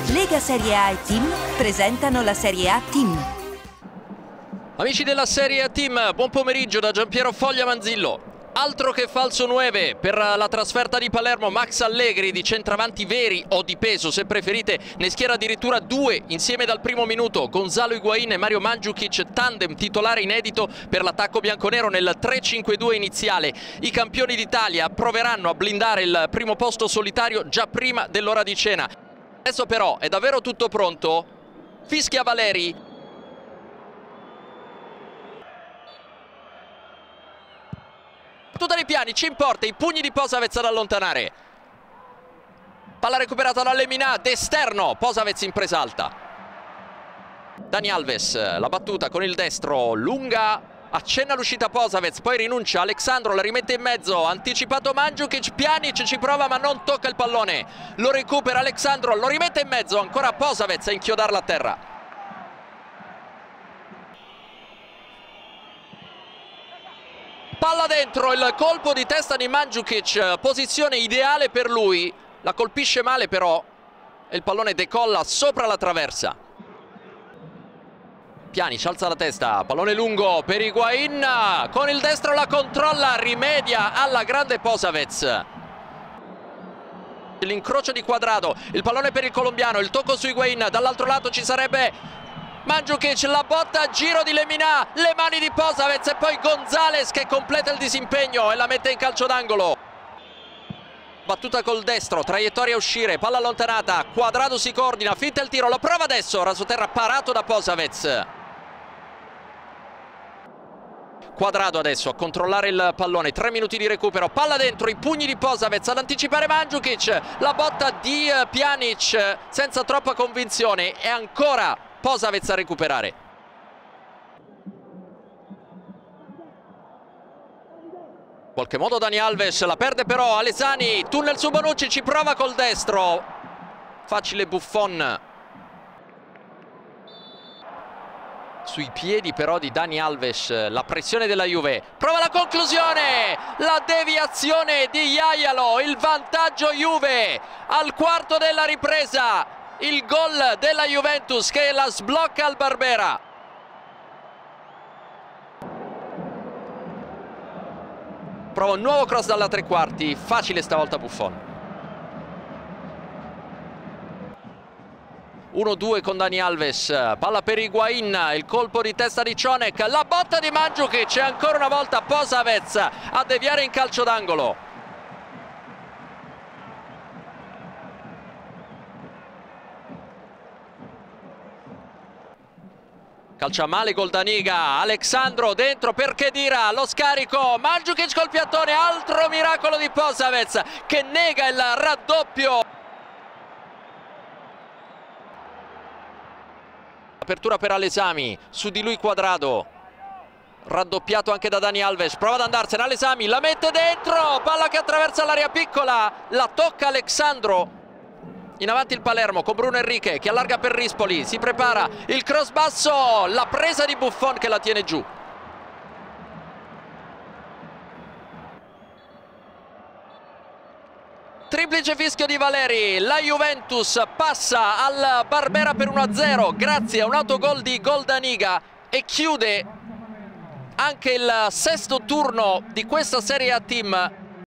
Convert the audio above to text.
Lega Serie A e Team presentano la Serie A Team. Amici della Serie A Team, buon pomeriggio da Giampiero Foglia Manzillo. Altro che falso 9 per la trasferta di Palermo. Max Allegri, di centravanti veri o di peso se preferite, ne schiera addirittura due insieme dal primo minuto. Gonzalo Higuain e Mario Mandžukić, tandem titolare inedito per l'attacco bianconero nel 3-5-2 iniziale. I campioni d'Italia proveranno a blindare il primo posto solitario già prima dell'ora di cena. Adesso però è davvero tutto pronto. Fischia Valeri. Battuta di Pjanić in porta, i pugni di Posavec ad allontanare. Palla recuperata da Lemina, d'esterno, Posavec in presa alta. Dani Alves, la battuta con il destro, lunga, accenna l'uscita Posavec, poi rinuncia, Alexandro la rimette in mezzo, anticipato Mandžukić, Pjanić ci prova ma non tocca il pallone. Lo recupera Alexandro, lo rimette in mezzo, ancora Posavec a inchiodarla a terra. Palla dentro, il colpo di testa di Mandžukić, posizione ideale per lui, la colpisce male però e il pallone decolla sopra la traversa. Pjanić alza la testa, pallone lungo per Higuain, con il destro la controlla, rimedia alla grande Posavec. L'incrocio di Cuadrado, il pallone per il colombiano, il tocco su Higuain, dall'altro lato ci sarebbe Mandžukić, la botta, giro di Lemina, le mani di Posavec e poi Gonzalez che completa il disimpegno e la mette in calcio d'angolo. Battuta col destro, traiettoria a uscire, palla allontanata, Cuadrado si coordina, finta il tiro, lo prova adesso, rasoterra parato da Posavec. Cuadrado adesso a controllare il pallone, 3 minuti di recupero, palla dentro, i pugni di Posavec ad anticipare Mandžukić, la botta di Pjanić senza troppa convinzione e ancora Posavec a recuperare. In qualche modo Dani Alves la perde però, Alesani, tunnel su Bonucci, ci prova col destro. Facile Buffon. Sui piedi però di Dani Alves, la pressione della Juve. Prova la conclusione, la deviazione di Jajalo, il vantaggio Juve al quarto della ripresa. Il gol della Juventus che la sblocca al Barbera. Prova un nuovo cross dalla tre quarti, facile stavolta Buffon. 1-2 con Dani Alves, palla per Higuain, il colpo di testa di Cionek, la botta di Mandžukić e ancora una volta Posavec a deviare in calcio d'angolo. Calcia male Goldaniga, Alexandro dentro per Khedira, lo scarico, Mandžukić col piattone, altro miracolo di Posavec che nega il raddoppio. Apertura per Alesami, su di lui Cuadrado, raddoppiato anche da Dani Alves, prova ad andarsene, Alesami la mette dentro, palla che attraversa l'area piccola, la tocca Alexandro. In avanti il Palermo con Bruno Henrique che allarga per Rispoli, si prepara il cross basso, la presa di Buffon che la tiene giù. Triplice fischio di Valeri, la Juventus passa al Barbera per 1-0 grazie a un autogol di Goldaniga e chiude anche il sesto turno di questa Serie A Team